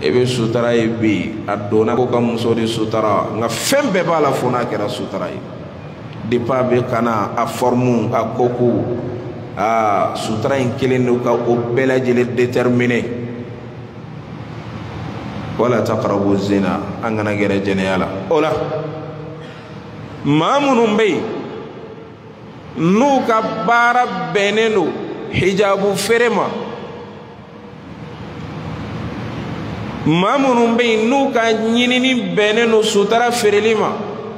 ebe sutara ye bi a donna ko ka muso de sutara nga fɛn bɛɛ b'a la fo n'a kɛra sutara ye depuis a bɛ kana a forme a koko sutara in kelen do ka o bɛɛ lajɛlen déterminer wala taqrabu zina an kana gɛrɛ jɛnɛya la o la maa minnu bɛ yen n'u ka baara bɛnnen do hijabu feere ma maa minnu bɛ yen n'u ka ɲinini bɛnnen do sutara feereli ma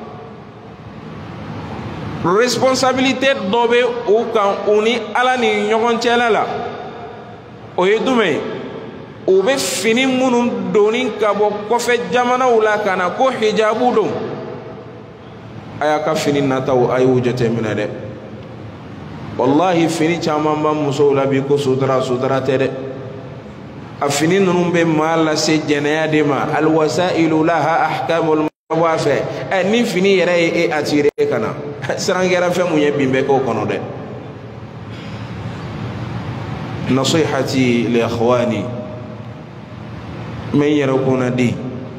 responsabilité dɔ bɛ u kan u ni Ala ni ɲɔgɔn cɛla la o ye jumɛn ye u bɛ fini minnu donni ka bɔ kɔfɛ jamanaw la ka na ko hijabu don a y'a ka fini nataw a y'u jateminɛ dɛ wallahi fini caman b'a musow la bi ko sutara tɛ dɛ a fini ninnu bɛ maa lase jɛnɛya de ma alwasailu laha ahkamul mawafɛ ni fini yɛrɛ ye e attiré ka na siran kɛra fɛn mun ye bin bɛ k'o kɔnɔ dɛ nasihati li akhwani men yɛrɛ kunna di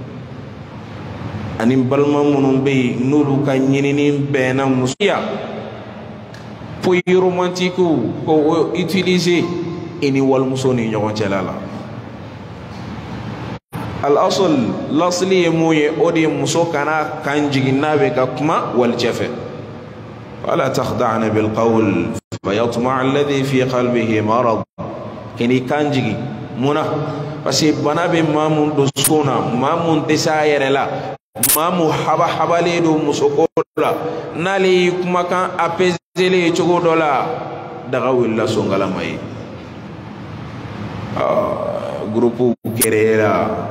ani balima minnu bɛ yen n'olu ka ɲinini bɛnna musoya poyi romantique ko utiliser i ni walimuso ni ɲɔgɔn cɛla la al-asl l'asli ye mun ye o de ye muso kana kan jigin n'a bɛ ka kuma walicɛ fɛ wala takhda'na bil qawl fayatma'a alladhi fi qalbihi marad kini kan jigin munna parce que bana bɛ maa mun dusukun na maa mun tɛ se a yɛrɛ la maa mun habalen do musoko la n'ale y'i kumakan apaiser ye cogo dɔ la daga wulila songalama ye groupe kɛrɛla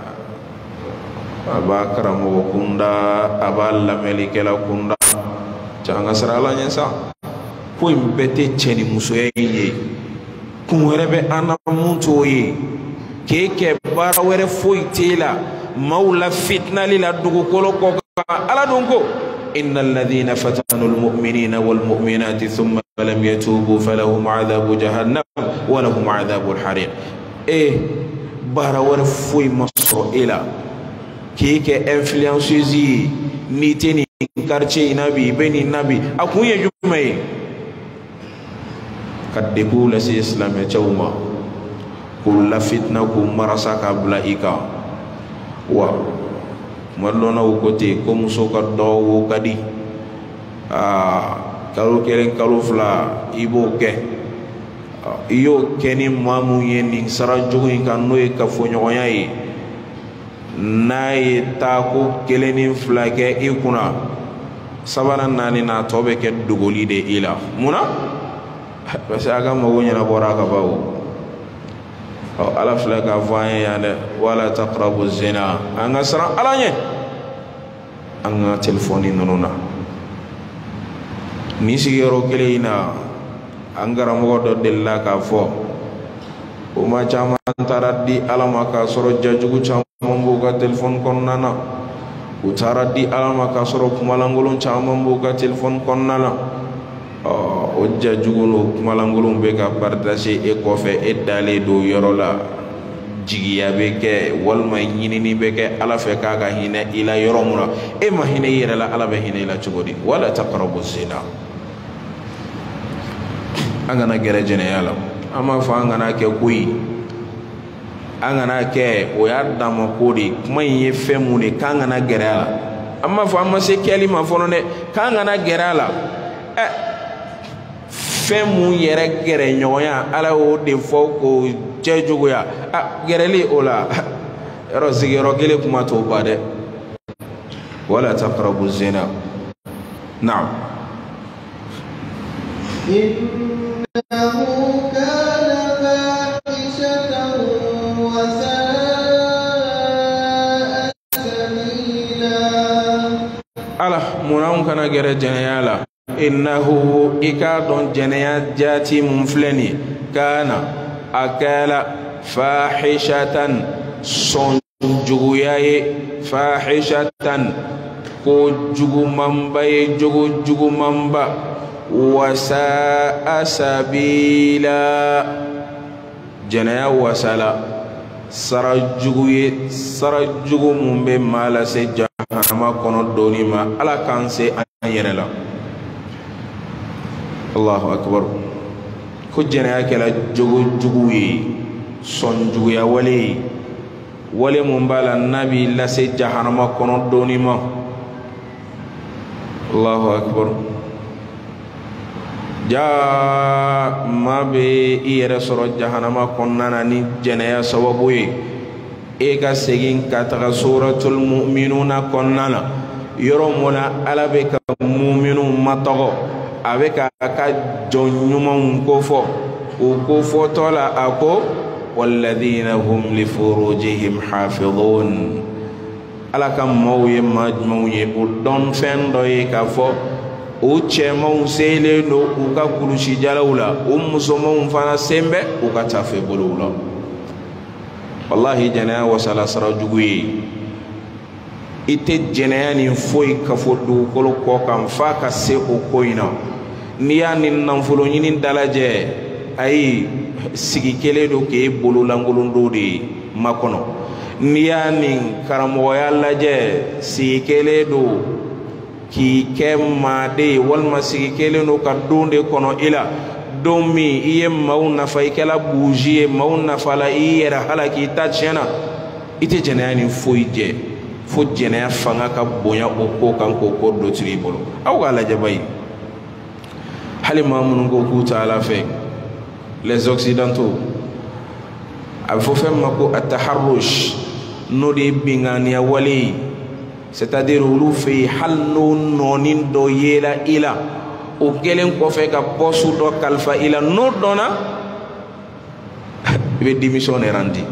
a b'a karamɔgɔ kunda a b'a lamɛnlikɛla kunda can ka sira ala ɲɛ sa ko in bɛɛ tɛ cɛ ni musoya in ye kun wɛrɛ bɛ an na mun t'o ye k'e kɛ baara wɛrɛ foyi t'e la maaw la fitinali la dugukolo kɔ kan ala dun ko إن الذين فتنوا المؤمنين والمؤمنات ثم لم يتوبوا فلهم عذاب جهنم ولهم عذاب الحريق bara wɛrɛ foyi ma sɔrɔ e la k'e kɛ influenceuse ye n'i tɛ nin quartier in na bi i bɛ nin na bi a kun ye jumɛn ye ka degun lase silamɛcɛw ma k'u lafitina k'u marasa k'a bila i kan wa kuma dɔ la u ko ten ko muso ka dɔ wo ka di kalo kelen kalo fila i b'o kɛ i y'o kɛ ni maa mun ye nin sara jugu in kan n'o ye kafoɲɔgɔnya ye n'a ye taako kelen ni fila kɛ i kunna sabanan naani na tɔ bɛ kɛ dogoli de i la munna parce que a ka mago ɲɛnabɔra ka ban o ala filɛ k'a fɔ an ye yan dɛ wala taqrabu zina an ka siran ala ɲɛ an ka telefɔni ninnu na ni sigiyɔrɔ kelen in na an karamɔgɔ dɔ delila k'a fɔ o ma caman taara di ala ma k'a sɔrɔ jajugu caman b'u ka telefɔni kɔnɔna na u taara di ala ma k'a sɔrɔ kumalankolon caman b'u ka telefɔni kɔnɔna na o jajugu n'o kumalankolon bɛ ka partage e kɔfɛ e dalen don yɔrɔ la jigiya bɛ kɛ walima ɲinini bɛ kɛ ala fɛ k'a ka hinɛ i la yɔrɔ mun na e ma hinɛ i yɛrɛ la ala bɛ hinɛ i la cogo di wala taqrabu zina an kana gɛrɛ jɛnɛya la an b'a fɔ an kana kɛ koyi an kana kɛ o y'a dama ko de kuma in ye fɛn mun de k'an kana gɛrɛ a la an b'a fɔ an ma se kɛli ma fɔlɔ dɛ k'an kana gɛrɛ a la fɛn mun yɛrɛ gɛrɛ ɲɔgɔnya ala y'o de fɔ k'o cɛ juguya gɛrɛli o la yɔrɔ sigiyɔrɔ kelen kuma t'o ba dɛ wala taqrabu zina naam إنه كان فاحشة وساء سبيلا ala munanw kana gɛrɛ jɛnɛya la innahu i k'a dɔn jɛnɛya jaati mun filɛ nin ye kana a kɛla fahishatan sɔn juguya ye fahishatan ko jugumanba ye jogo jugumanba wasa'a sabila jɛnɛya wasala sarajugu ye sarajugu mun bɛ maa lase jahanama kɔnɔ doni ma ala k'an se an yɛrɛ la. Allahu akbar. Ko jɛnɛya kɛla jogojugu ye sɔnjuguya wale ye wale mun b'a la n'a b'i lase jahanama kɔnɔ doni ma. Allahu akbar. Ja maa bɛ i yɛrɛ sɔrɔ jahanama kɔnɔna na ni jɛnɛya sababu ye e ka segin ka taga suratul mu'minuna kɔnɔna na yɔrɔ mun na ala bɛ ka mu'minu matɔgɔ a bɛ ka jɔn ɲumanw kofɔ o kofɔtɔ la a ko walladhina hum li furujihim hafidhun. ala ka maaw ye maa jumɛnw ye o dɔn fɛn dɔ ye k'a fɔ o cɛmanw selen do u ka kulusi jalaw la o musomanw fana sen bɛ u ka tafe bolow la. wallahi jɛnɛya wasala sara jugu ye i tɛ jɛnɛya nin foyi kafo dugukolo kɔ kan f'a ka se o ko in na. n'i y'a ni nafolo ɲini dalajɛ ayi sigi kelen do k'e bolo lankolon do de makɔnɔ. n'i y'a nin karamɔgɔya lajɛ sigi kelen do k'i kɛ maaden walima sigi kelen do ka don de kɔnɔ i la don min i ye maaw nafa i kɛla buuzi ye maaw nafa la i yɛrɛ hala k'i ta tiɲɛna i tɛ jɛnɛya nin foyi jɛ fo jɛnɛya fanga ka bonya o ko kan k'o ko do tiri i bolo. aw k'a lajɛ bayi hali maa minnu ko k'u ta ala fɛ les occidentaux a bɛ fɔ fɛn min ma ko ataharrush n'o de ye binganiya wale ye c'est-à-dire olu fɛ yen hali n'o nɔɔni dɔ yela i la o kɛlen kɔfɛ ka pɔsu dɔ kalifa i la n'o dɔnna i bɛ démission de randi.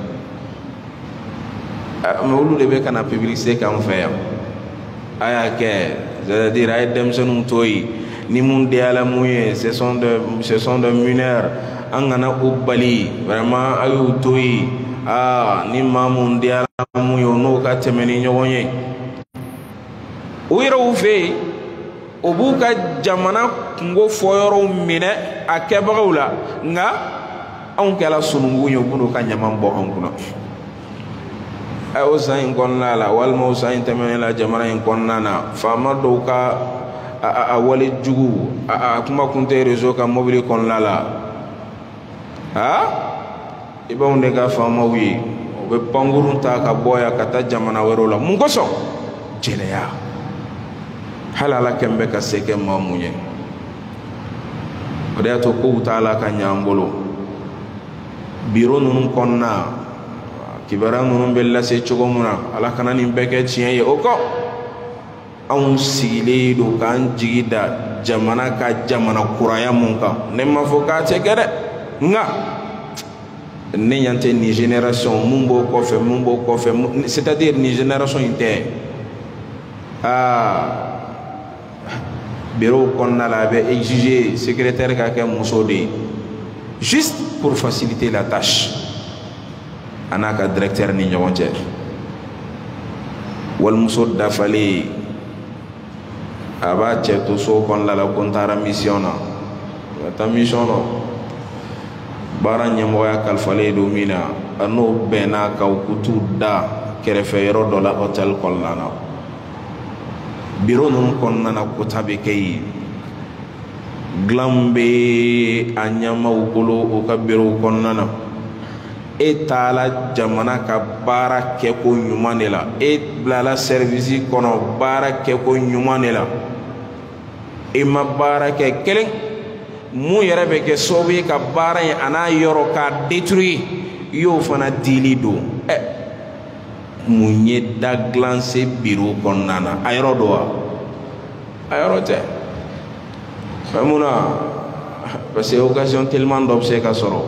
mais olu de bɛ ka na publicité k'an fɛ yan a y'a kɛ c'est-à-dire a ye denmisɛnninw to yen ni mun diyala mun ye ce sont de mineurs an kana o bali vraiment a y'u to yen ni maa mun diyala mun ye o n'o ka tɛmɛ ni ɲɔgɔn ye. o yɛrɛw fɛ yen o b'u ka jamana kungo fɔyɔrɔw minɛ a kɛbagaw la nka anw kɛla sununkun ye u b'u ka ɲaman bɔ anw kunna. o san in kɔnɔna la walima o san in tɛmɛnen la jamana in kɔnɔna na faama dɔw ka a wale jugu a kuma kun tɛ réseau ka mobili kɔnɔna la i b'anw de ka faamaw ye u bɛ pankurun ta ka bɔ yan ka taa jamana wɛrɛw la mun kosɔn jɛnɛya. hali ala kɛn bɛ ka se kɛ maa mun ye o de y'a to kow t'a la ka ɲɛ an bolo. biro ninnu kɔnɔna kibaruya ninnu bɛ lase cogo min na ala kana nin bɛɛ kɛ tiɲɛ ye o kɔ anw sigilen do k'an jigi da jamana ka jamana kuraya mun kan ne ma fɔ k'a tɛ kɛ dɛ nka ne ɲɛ tɛ nin génération mun b'o kɔfɛ c'est-à-dire nin génération in tɛ bureau kɔnɔna la a bɛ exiger secrétaire ka kɛ muso de ye juste pour faciliter la tâche a n'a ka directeur ni ɲɔgɔn cɛ. walimuso dafalen a b'a cɛ to so kɔnɔna la ko n taara mission na ka taa mission na baara ɲɛmɔgɔya kalifalen don min na a n'o bɛnna ka u t'u da kɛrɛfɛ yɔrɔ dɔ la hôtel kɔnɔna na. biro ninnu kɔnɔna na kota bɛ kɛ yen dilan bɛ a ɲɛmaaw bolo o ka biro kɔnɔna na e taala jamana ka baara kɛko ɲuman de la e bilala service kɔnɔ baara kɛko ɲuman de la e ma baara kɛ kelen mun yɛrɛ bɛ kɛ sababu ye ka baara in a n'a yɔrɔ k'a détruire i y'o fana dili don mun ye da dilan se biro kɔnɔna na a yɔrɔ don wa a yɔrɔ tɛ mais mun na parce que occasion tellement dɔ bɛ se ka sɔrɔ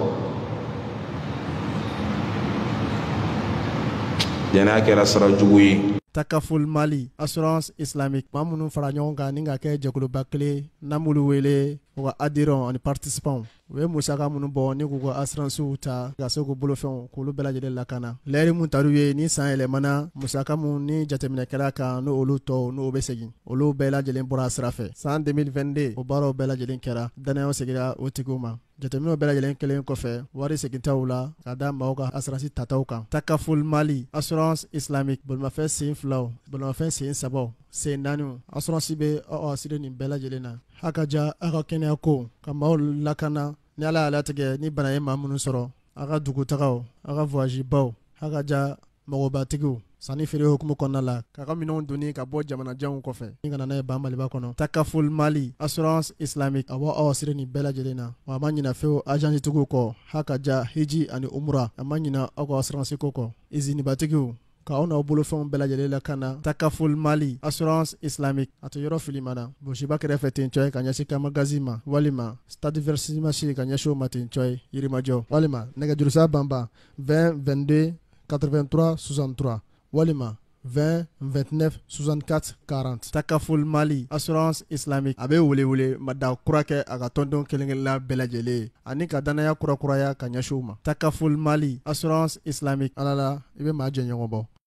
jɛnɛya kɛra sara jugu ye. Takaful Mali Assurance Islamique maa minnu fara ɲɔgɔn kan ni ka kɛ jɛkuluba kelen n'an b'olu wele u ka adhérents ani participants u ye musaka minnu bɔ ni k'u ka assurances ta ka se k'u bolofɛnw k'olu bɛɛ lajɛlen lakana lɛri mun tar'u ye ni san yɛlɛmana musaka mun ni jateminɛkɛla kan n'o olu tɔw n'o bɛ segin olu bɛɛ lajɛlen bɔra a sira fɛ san 2022 o baaraw bɛɛ lajɛlen kɛra danaya segira o tigiw ma jateminɛw bɛɛ lajɛlen kelen kɔfɛ wari segintaw la ka da maaw ka assurance tataw kan Takaful Mali assurance islamique bolimafɛn sen filaw bolimafɛn sen sabaw sen naaniw assurance bɛ aw assuré nin bɛɛ lajɛlen na a ka ja a ka kɛnɛya ko ka maaw lakana ni ala y'a latigɛ ni bana ye maa minnu sɔrɔ a ka dugutagaw a ka voyage baw a ka ja mɔgɔbatigiw sanni feere hukumu kɔnɔna la k'a ka minɛnw donni ka bɔ jamanajanw kɔfɛ ni ka na n'a ye ban Maliba kɔnɔ Takaful Mali assurance islamique a b'aw assuré nin bɛɛ lajɛlen na wa a ma ɲina fewu agence tigiw kɔ a ka ja hiji ani umura a ma ɲina aw ka assurance ko kɔ izinibatigiw k'aw n'aw bolofɛnw bɛɛ lajɛlen lakana Takaful Mali assurance islamique a to yɔrɔ filimana Bosiba kɛrɛfɛ ten cɔye ka ɲɛsin Kamagazi ma walima Stade Versimasi ka ɲɛsin o ma ten cɔye Yirimajɔ walima nɛgɛjurusira banban 20 22 83 63 walima 20 29 64 40 Takaful Mali assurance islamique a bɛ welewele mada kura kɛ a ka tɔndon kelen-kelenna bɛɛ lajɛlen ani ka danaya kurakuraya ka ɲɛsin u ma Takaful Mali assurance islamique ala la i bɛ maa jɛ ɲɔgɔn bɔ